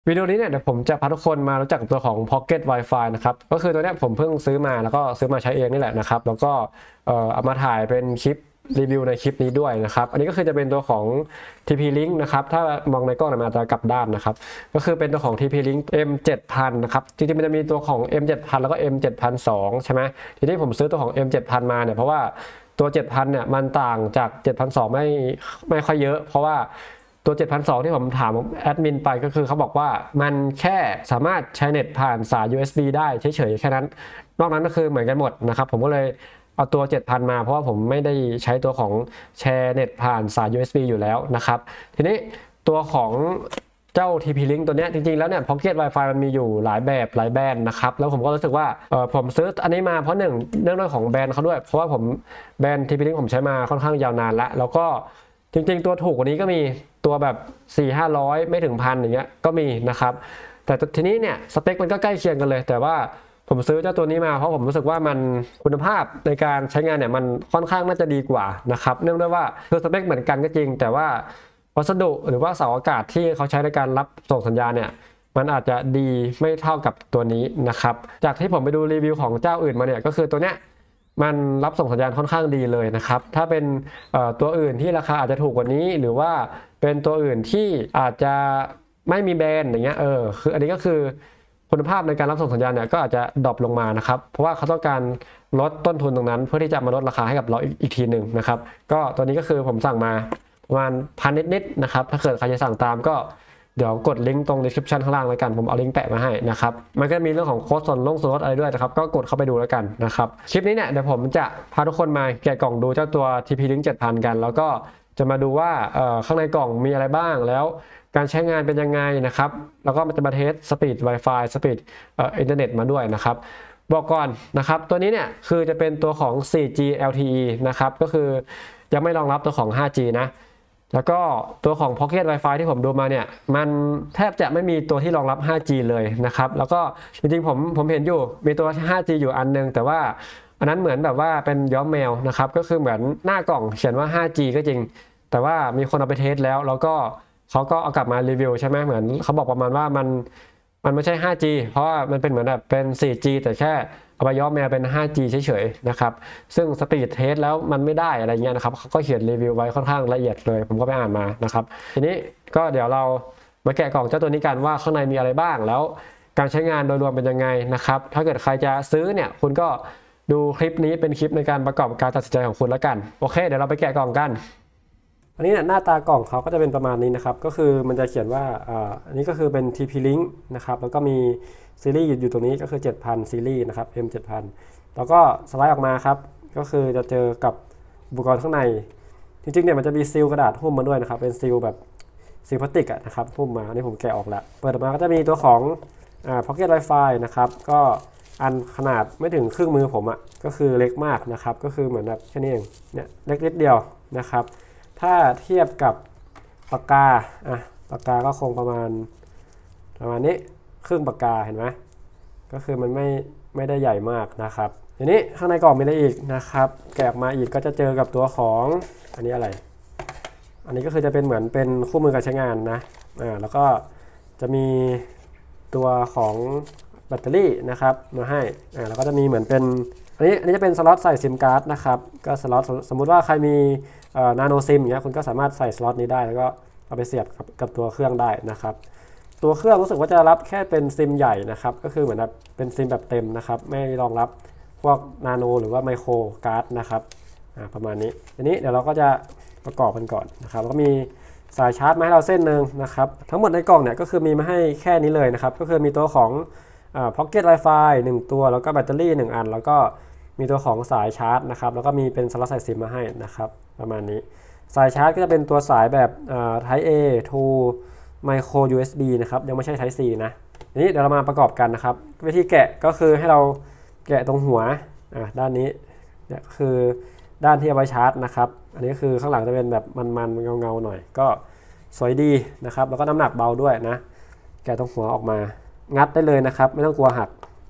วิดีโอนี้เนี่ยเดี๋ยวผมจะพาทุกคนมารู้จักกับตัวของ Pocket Wi-Fi นะครับก็คือตัวเนี้ยผมเพิ่งซื้อมาแล้วก็ซื้อมาใช้เองนี่แหละนะครับแล้วก็เอามาถ่ายเป็นคลิปรีวิวในคลิปนี้ด้วยนะครับอันนี้ก็คือจะเป็นตัวของ TP-Link นะครับถ้ามองในกล้องมันอาจจะกลับด้านนะครับก็คือเป็นตัวของ TP-Link M7000 นะครับจริงๆมันจะมีตัวของ M7000 แล้วก็ M7002 ใช่ไหมทีนี้ผมซื้อตัวของ M7000 มาเนี่ยเพราะว่าตัว 7000 เนี่ยมันต่างจาก 7002ไม่ค่อยเยอะเพราะว่าตัว 7002 ที่ผมถามแอดมินไปก็คือเขาบอกว่ามันแค่สามารถใช้เน็ตผ่านสาย USB ได้เฉยๆแค่นั้นนอกนั้นก็คือเหมือนกันหมดนะครับผมก็เลยเอาตัว 7000 มาเพราะว่าผมไม่ได้ใช้ตัวของแชร์เน็ตผ่านสาย USB อยู่แล้วนะครับทีนี้ตัวของเจ้า TP-Link ตัวนี้จริงๆแล้วเนี่ย Pocket Wi-Fi มันมีอยู่หลายแบบหลายแบรนด์นะครับแล้วผมก็รู้สึกว่าผมซื้ออันนี้มาเพราะหนึ่งเรื่องของแบรนด์เขาด้วยเพราะว่าผมแบรนด์ TP-Link ผมใช้มาค่อนข้างยาวนานแล้วก็จริงๆตัวถูกกว่านี้ก็มีตัวแบบ400-500ไม่ถึงพันอย่างเงี้ยก็มีนะครับแต่ทีนี้เนี่ยสเปคมันก็ใกล้เคียงกันเลยแต่ว่าผมซื้อเจ้าตัวนี้มาเพราะผมรู้สึกว่ามันคุณภาพในการใช้งานเนี่ยมันค่อนข้างน่าจะดีกว่านะครับเนื่องด้วยว่าคือสเปคเหมือนกันก็จริงแต่ว่าวัสดุหรือว่าเสาอากาศที่เขาใช้ในการรับส่งสัญญาณเนี่ยมันอาจจะดีไม่เท่ากับตัวนี้นะครับจากที่ผมไปดูรีวิวของเจ้าอื่นมาเนี่ยก็คือตัวเนี้ยมันรับส่งสัญญาณค่อนข้างดีเลยนะครับถ้าเป็นตัวอื่นที่ราคาอาจจะถูกกว่านี้หรือว่าเป็นตัวอื่นที่อาจจะไม่มีแบรนด์อย่างเงี้ยคืออันนี้ก็คือคุณภาพในการรับส่งสัญญาณเนี่ยก็อาจจะดรอปลงมานะครับเพราะว่าเขาต้องการลดต้นทุนตรงนั้นเพื่อที่จะมาลดราคาให้กับเราอีกทีหนึ่งนะครับก็ตัวนี้ก็คือผมสั่งมาประมาณพันนิดๆนะครับถ้าเกิดใครจะสั่งตามก็เดี๋ยวกดลิงก์ตรง description ข้างล่างแล้วกันผมเอาลิงก์แปะมาให้นะครับมันก็มีเรื่องของโค้ดส่วนลดอะไรด้วยนะครับก็กดเข้าไปดูแล้วกันนะครับคลิปนี้เนี่ยเดี๋ยวผมจะพาทุกคนมาแกะกล่องดูเจ้าตัว TP-Link 7000 กันแล้วก็จะมาดูว่าข้างในกล่องมีอะไรบ้างแล้วการใช้งานเป็นยังไงนะครับแล้วก็มันจะมาเทสสปีด Wi-Fi สปีดอินเทอร์เน็ตมาด้วยนะครับบอกก่อนนะครับตัวนี้เนี่ยคือจะเป็นตัวของ 4G LTE นะครับก็คือยังไม่รองรับตัวของ 5G นะแล้วก็ตัวของ Pocket Wi-Fi ที่ผมดูมาเนี่ยมันแทบจะไม่มีตัวที่รองรับ 5G เลยนะครับแล้วก็จริงๆผมเห็นอยู่มีตัว 5G อยู่อันนึงแต่ว่าอันนั้นเหมือนแบบว่าเป็นย้อมแมวนะครับก็คือเหมือนหน้ากล่องเขียนว่า 5G ก็จริงแต่ว่ามีคนเอาไปเทสแล้วก็เขาก็เอากลับมารีวิวใช่ไหมเหมือนเขาบอกประมาณว่ามันไม่ใช่ 5G เพราะว่ามันเป็นเหมือนแบบเป็น 4G แต่แค่เอาไปย้อมแมวเป็น 5G เฉยๆนะครับซึ่งสปีดเทสแล้วมันไม่ได้อะไรเงี้ยนะครับเขาก็เขียนรีวิวไว้ค่อนข้างละเอียดเลยผมก็ไปอ่านมานะครับทีนี้ก็เดี๋ยวเรามาแกะกล่องเจ้าตัวนี้กันว่าข้างในมีอะไรบ้างแล้วการใช้งานโดยรวมเป็นยังไงนะครับถ้าเกิดใครจะซื้อเนี่ยคุณก็ดูคลิปนี้เป็นคลิปในการประกอบการตัดสินใจของคุณแล้วกันโอเคเดี๋ยวเราไปแกะกล่องกันอันนี้เนี่ยหน้าตากล่องเขาก็จะเป็นประมาณนี้นะครับก็คือมันจะเขียนว่าอันนี้ก็คือเป็น TP-Link นะครับแล้วก็มีซีรีส์อยู่ตรงนี้ก็คือ 7000 ซีรีส์นะครับ M7000 แล้วก็สไลด์ออกมาครับก็คือจะเจอกับอุปกรณ์ข้างในจริงๆเนี่ยมันจะมีซีลกระดาษหุ้มมาด้วยนะครับเป็นซีลแบบซีลพลาสติกนะครับหุ้มมาอันนี้ผมแกะออกแล้วเปิดออกมาก็จะมีตัวของPocket Wi-Fi นะครับก็อันขนาดไม่ถึงครึ่งมือผมก็คือเล็กมากนะครับก็คือเหมือนแบบแค่นี้เองเนี่ยเล็กนิดเดียวนะครับถ้าเทียบกับปากกาปากกาก็คงประมาณนี้ครึ่งปากกาเห็นไหมก็คือมันไม่ได้ใหญ่มากนะครับทีนี้ข้างในกล่องมีอะไรอีกนะครับแกะออกมาอีกก็จะเจอกับตัวของอันนี้อะไรอันนี้ก็คือจะเป็นเหมือนเป็นคู่มือการใช้งานนะแล้วก็จะมีตัวของแบตเตอรี่นะครับมาให้แล้วก็จะมีเหมือนเป็นอันนี้จะเป็นสล็อตใส่ซิมการ์ดนะครับก็สล็อตสมมุติว่าใครมีนาโนซิมอย่างเงี้ยคุณก็สามารถใส่สล็อตนี้ได้แล้วก็เอาไปเสียบกับตัวเครื่องได้นะครับตัวเครื่องรู้สึกว่าจะรับแค่เป็นซิมใหญ่นะครับก็คือเหมือนแบบเป็นซิมแบบเต็มนะครับไม่รองรับพวกนาโนหรือว่าไมโครการ์ดนะครับประมาณนี้ทีนี้เดี๋ยวเราก็จะประกอบกันก่อนนะครับแล้วก็มีสายชาร์จมาให้เราเส้นหนึ่งนะครับทั้งหมดในกล่องเนี่ยก็คือมีมาให้แค่นี้เลยนะครับก็คือมีตัวของPocket Wi-Fi 1ตัวแล้วก็แบตเตอรี่1อันแล้วก็มีตัวของสายชาร์จนะครับแล้วก็มีเป็นสล็อตใส่ซิมมาให้นะครับประมาณนี้สายชาร์จก็จะเป็นตัวสายแบบ Type A to Micro USB นะครับยังไม่ใช่ Type C นะนี้เดี๋ยวเรามาประกอบกันนะครับวิธีแกะก็คือให้เราแกะตรงหัวด้านนี้เนี่ยคือด้านที่เอาไว้ชาร์จนะครับอันนี้คือข้างหลังจะเป็นแบบมันๆเงาๆหน่อยก็สวยดีนะครับแล้วก็น้ำหนักเบาด้วยนะแกะตรงหัวออกมางัดได้เลยนะครับไม่ต้องกลัวหัก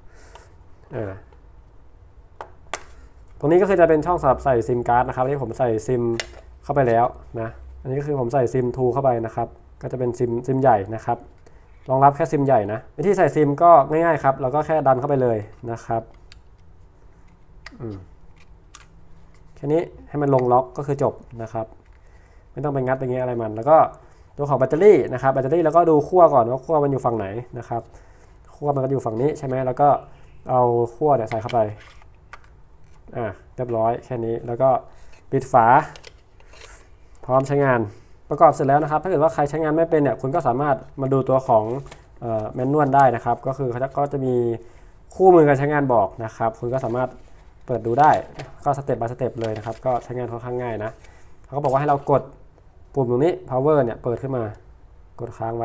ตรงนี้ก็คือจะเป็นช่องสำหรับใส่ซิมการ์ดนะครับที่ผมใส่ซิมเข้าไปแล้วนะอันนี้ก็คือผมใส่ซิมทูเข้าไปนะครับก็จะเป็นซิมใหญ่นะครับรองรับแค่ซิมใหญ่นะวิธีใส่ซิมก็ง่ายๆครับเราก็แค่ดันเข้าไปเลยนะครับแค่นี้ให้มันลงล็อกก็คือจบนะครับไม่ต้องไปงัดอย่างเงี้ยอะไรมันแล้วก็ตัวของแบตเตอรี่นะครับแบตเตอรี่แล้วก็ดูขั้วก่อนว่าขั้วมันอยู่ฝั่งไหนนะครับขั้วมันก็อยู่ฝั่งนี้ใช่ไหมแล้วก็เอาขั้วเนี่ยใส่เข้าไปเรียบร้อยแค่นี้แล้วก็ปิดฝาพร้อมใช้งานประกอบเสร็จแล้วนะครับถ้าเกิดว่าใครใช้งานไม่เป็นเนี่ยคุณก็สามารถมาดูตัวของแมนนวลได้นะครับก็คือเขาก็จะมีคู่มือการใช้งานบอกนะครับคุณก็สามารถเปิดดูได้ก็สเต็ป by สเต็ปเลยนะครับก็ใช้งานค่อนข้างง่ายนะเขาก็บอกว่าให้เรากดปุ่มตรงนี้ power เนี่ยเปิดขึ้นมากดค้างไว้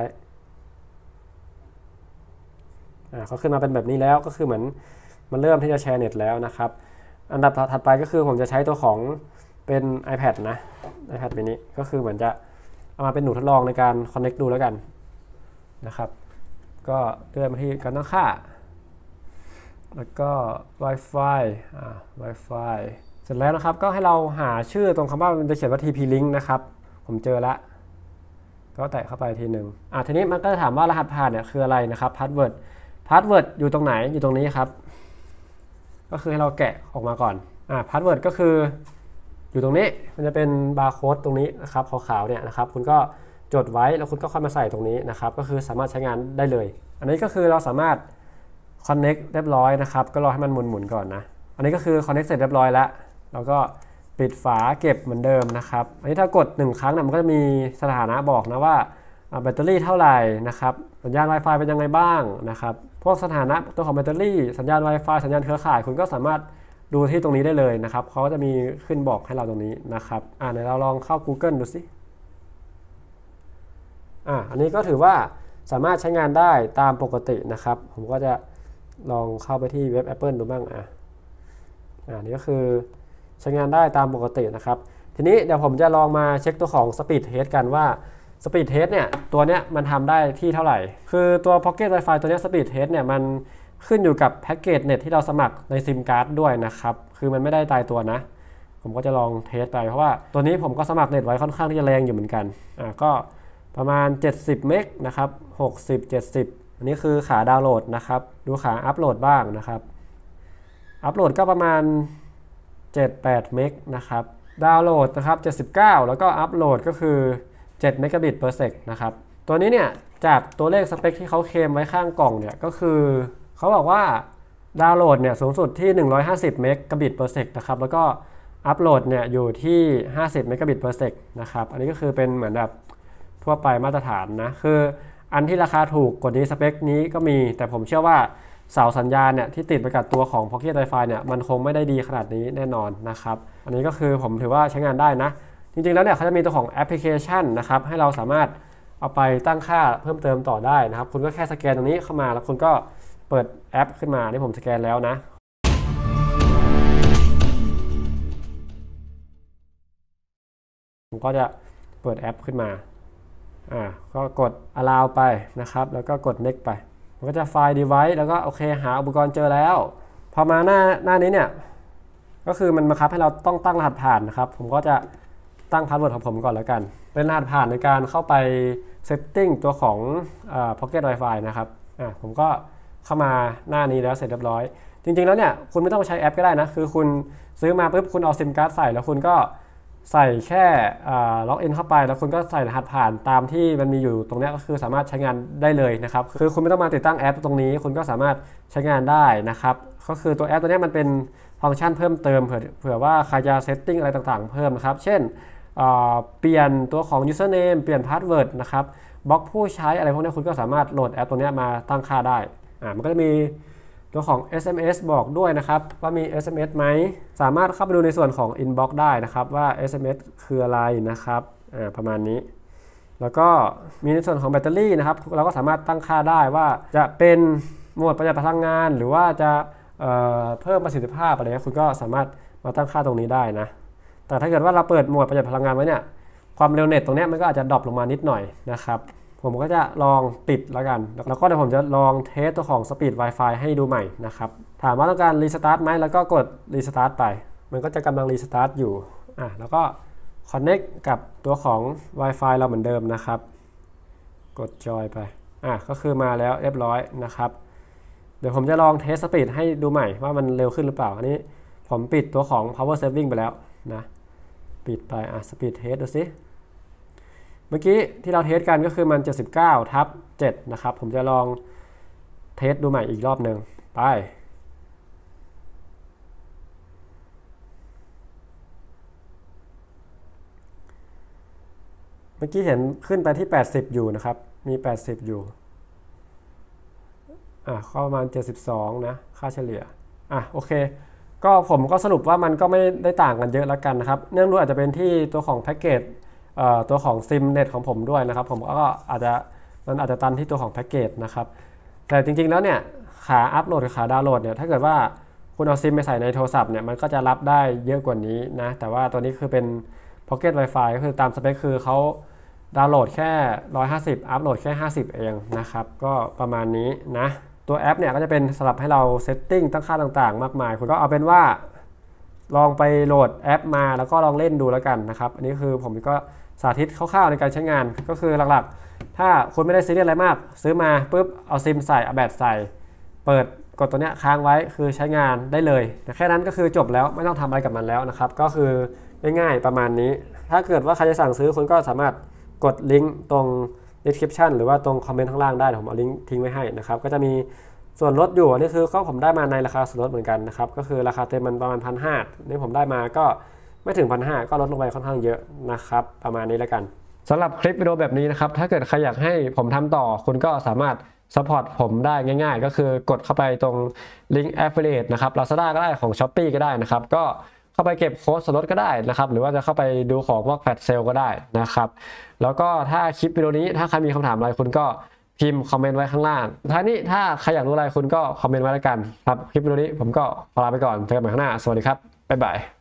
เขาขึ้นมาเป็นแบบนี้แล้วก็คือเหมือนมันเริ่มที่จะแชร์เน็ตแล้วนะครับอันดับถัดไปก็คือผมจะใช้ตัวของเป็น iPad นะ iPad mini ก็คือเหมือนจะเอามาเป็นหนูทดลองในการ connect ดูแล้วกันนะครับก็เลื่อนมาที่การตั้งค่าแล้วก็ Wi-Fi Wi-Fi เสร็จแล้วนะครับก็ให้เราหาชื่อตรงคำว่ามันจะเขียนว่า TP-Link นะครับผมเจอแล้วก็แตะเข้าไปทีหนึ่งทีนี้มันก็จะถามว่ารหัสผ่านเนี่ยคืออะไรนะครับ Password อยู่ตรงไหนอยู่ตรงนี้ครับก็คือให้เราแกะออกมาก่อนPassword ก็คืออยู่ตรงนี้มันจะเป็นบาร์โค้ดตรงนี้นะครับขาวๆเนี่ยนะครับคุณก็จดไว้แล้วคุณก็ค่อยมาใส่ตรงนี้นะครับก็คือสามารถใช้งานได้เลยอันนี้ก็คือเราสามารถ Connect เรียบร้อยนะครับก็รอให้มันหมุนๆก่อนนะอันนี้ก็คือ Connect เสร็จเรียบร้อยแล้วเราก็ปิดฝาเก็บเหมือนเดิมนะครับอันนี้ถ้ากด1ครั้งเนี่ยมันก็จะมีสถานะบอกนะว่าแบตเตอรี่เท่าไหร่นะครับสัญญาณ Wi-Fi เป็นยังไงบ้างนะครับพวกสถานะตัวของแบตเตอรี่สัญญาณ Wi-Fi สัญญาณเครือข่ายคุณก็สามารถดูที่ตรงนี้ได้เลยนะครับเขาก็จะมีขึ้นบอกให้เราตรงนี้นะครับเดี๋ยวเราลองเข้า Google ดูสิอันนี้ก็ถือว่าสามารถใช้งานได้ตามปกตินะครับผมก็จะลองเข้าไปที่เว็บ Apple ดูบ้างนี่ก็คือใช้งานได้ตามปกตินะครับทีนี้เดี๋ยวผมจะลองมาเช็คตัวของ Speed Test กันว่า Speed Test เนี่ยตัวเนี้ยมันทำได้ที่เท่าไหร่คือตัว Pocket Wi-Fi ตัวเนี้ย Speed Test เนี่ยมันขึ้นอยู่กับแพ็กเกจเน็ตที่เราสมัครในซิมการ์ดด้วยนะครับคือมันไม่ได้ตายตัวนะผมก็จะลองเทสไปเพราะว่าตัวนี้ผมก็สมัครเน็ตไว้ค่อนข้างที่จะแรงอยู่เหมือนกันก็ประมาณ70เมกนะครับ60-70อันนี้คือขาดาวน์โหลดนะครับดูขาอัปโหลดบ้างนะครับอัปโหลดก็ประมาณ7-8เมกนะครับดาวน์โหลดนะครับ79แล้วก็อัปโหลดก็คือ7เมกะบิต per sec นะครับตัวนี้เนี่ยจากตัวเลขสเปคที่เขาเคลมไว้ข้างกล่องเนี่ยก็คือเขาบอกว่าดาวน์โหลดเนี่ยสูงสุดที่150เมกะบิต per sec นะครับแล้วก็อัปโหลดเนี่ยอยู่ที่50เมกะบิต per sec นะครับอันนี้ก็คือเป็นเหมือนแบบทั่วไปมาตรฐานนะคืออันที่ราคาถูกกว่านี้สเปคนี้ก็มีแต่ผมเชื่อว่าเสาสัญญาณเนี่ยที่ติดไปกับตัวของ Pocket Wi-Fi เนี่ยมันคงไม่ได้ดีขนาดนี้แน่นอนนะครับอันนี้ก็คือผมถือว่าใช้งานได้นะจริงๆแล้วเนี่ยเขาจะมีตัวของแอปพลิเคชันนะครับให้เราสามารถเอาไปตั้งค่าเพิ่มเติมต่อได้นะครับคุณก็แค่สแกนตรงนี้เข้ามาแล้วคุณก็เปิดแอปขึ้นมาที่ผมสแกนแล้วนะผมก็จะเปิดแอปขึ้นมาก็กด allow ไปนะครับแล้วก็กด next ไปมันก็จะไฟล์ device แล้วก็โอเคหาอุปกรณ์เจอแล้วพอมาหน้านี้เนี่ยก็คือมันบังคับให้เราต้องตั้งรหัสผ่านนะครับผมก็จะตั้งพาสเวิร์ดของผมก่อนแล้วกันเป็นรหัสผ่านในการเข้าไป setting ตัวของPocket Wi-Fi นะครับผมก็เข้ามาหน้านี้แล้วเสร็จเรียบร้อยจริงๆแล้วเนี่ยคุณไม่ต้องใช้แอปก็ได้นะคือคุณซื้อมาปุ๊บคุณเอาซิมการ์ดใส่แล้วคุณก็ใส่แค่ล็อกอินเข้าไปแล้วคุณก็ใส่รหัสผ่านตามที่มันมีอยู่ตรงนี้ก็คือสามารถใช้งานได้เลยนะครับคือคุณไม่ต้องมาติดตั้งแอปตรงนี้คุณก็สามารถใช้งานได้นะครับก็คือตัวแอปตัวนี้มันเป็นฟังก์ชันเพิ่มเติมเผื่อว่าใครจะเซตติ้งอะไรต่างๆเพิ่มนะครับเช่นเปลี่ยนตัวของ username เปลี่ยน password นะครับบล็อกผู้ใช้อะไรพวกนี้คุณก็สามารถโหลดแอปตัวนี้มาตั้งค่าได้มันก็จะมีตัวของ SMS บอกด้วยนะครับว่ามี SMS ไหมสามารถเข้าไปดูในส่วนของ Inbox ได้นะครับว่า SMS คืออะไรนะครับประมาณนี้แล้วก็มีในส่วนของแบตเตอรี่นะครับเราก็สามารถตั้งค่าได้ว่าจะเป็นโหมดประหยัดพลังงานหรือว่าจะเพิ่มประสิทธิภาพอะไรคุณก็สามารถมาตั้งค่าตรงนี้ได้นะแต่ถ้าเกิดว่าเราเปิดโหมดประหยัดพลังงานไว้เนี่ยความเร็วเน็ตตรงนี้มันก็อาจจะดรอปลงมานิดหน่อยนะครับผมก็จะลองปิดแล้วกันแล้วก็เดี๋ยวผมจะลองเทสตัวของ Speed Wi-Fi ให้ดูใหม่นะครับถามว่าต้องการรีสตาร์ทไหมแล้วก็กดรีสตาร์ทไปมันก็จะกำลังรีสตาร์ทอยู่แล้วก็ Connect กับตัวของ Wi-Fi เราเหมือนเดิมนะครับกดจอยไปก็คือมาแล้วเรียบร้อยนะครับเดี๋ยวผมจะลองเทสสปีดให้ดูใหม่ว่ามันเร็วขึ้นหรือเปล่าอันนี้ผมปิดตัวของ power saving ไปแล้วนะปิดไปspeed test ดูสิเมื่อกี้ที่เราเทสกันก็คือมัน 79/7 นะครับผมจะลองเทสดูใหม่อีกรอบหนึ่งไปเมื่อกี้เห็นขึ้นไปที่80อยู่นะครับมี80อยู่ก็ประมาณ72นะค่าเฉลี่ยโอเคก็ผมก็สรุปว่ามันก็ไม่ได้ต่างกันเยอะแล้วกันนะครับเนื่องด้วยอาจจะเป็นที่ตัวของแพ็กเกจตัวของซิมเน็ตของผมด้วยนะครับผมก็อาจจะตันที่ตัวของแพ็กเกจนะครับแต่จริงๆแล้วเนี่ยขาอัพโหลดกับขาดาวน์โหลดเนี่ยถ้าเกิดว่าคุณเอาซิมไปใส่ในโทรศัพท์เนี่ยมันก็จะรับได้เยอะกว่านี้นะแต่ว่าตัวนี้คือเป็น Pocket Wi-Fi ก็คือตามสเปคคือเขาดาวน์โหลดแค่150อัพโหลดแค่50เองนะครับก็ประมาณนี้นะตัวแอปเนี่ยก็จะเป็นสำหรับให้เราเซตติ้งตั้งค่าต่างๆมากมายคุณก็เอาเป็นว่าลองไปโหลดแอปมาแล้วก็ลองเล่นดูแล้วกันนะครับอันนี้คือผมก็สาธิตคร่าวๆในการใช้งานก็คือหลักๆถ้าคุณไม่ได้ซีเรียสอะไรมากซื้อมาปุ๊บเอาซิมใส่เอาแบตใส่เปิดกดตัวเนี้ยค้างไว้คือใช้งานได้เลยแค่นั้นก็คือจบแล้วไม่ต้องทำอะไรกับมันแล้วนะครับก็คือง่ายๆประมาณนี้ถ้าเกิดว่าใครจะสั่งซื้อคุณก็สามารถกดลิงก์ตรง description หรือว่าตรงคอมเมนต์ข้างล่างได้ผมเอาลิงก์ทิ้งไว้ให้นะครับก็จะมีส่วนลดอยู่อันนี้คือก็ผมได้มาในราคาส่วนลดเหมือนกันนะครับก็คือราคาเต็มมันประมาณ 1,500 นี่ผมได้มาก็ไม่ถึง 1,500 ก็ลดลงไปค่อนข้างเยอะนะครับประมาณนี้แล้วกันสำหรับคลิปวิดีโอแบบนี้นะครับถ้าเกิดใครอยากให้ผมทำต่อคุณก็สามารถซัพพอร์ตผมได้ง่ายๆก็คือกดเข้าไปตรงลิงก์ Affiliate นะครับ Lazada ก็ได้ของ Shopee ก็ได้นะครับก็เข้าไปเก็บโค้ดส่วนลดก็ได้นะครับหรือว่าจะเข้าไปดูของพวกแฟลชเซลก็ได้นะครับแล้วก็ถ้าคลิปวิดีโอนี้ถ้าใครมีคำถามอะไรคุณก็พิมพ์คอมเมนต์ไว้ข้างล่างท้ายนี้ถ้าใครอยากรู้อะไรคุณก็คอมเมนต์ไว้แล้วกันครับคลิปวิดีโอนี้ผมก็ขอลาไปก่อนเจอกันใหม่ข้างหน้าสวัสดีครับบ๊ายบาย